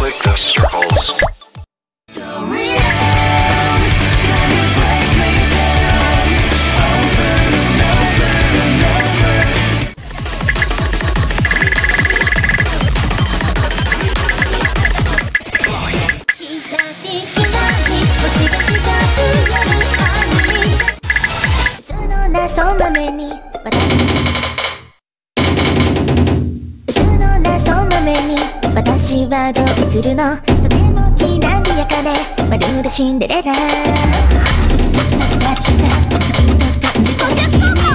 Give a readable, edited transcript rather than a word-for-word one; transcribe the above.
break the circles. 私はどう映るの？とてもきらびやかでまるでシンデレラ。ささきた月と感じと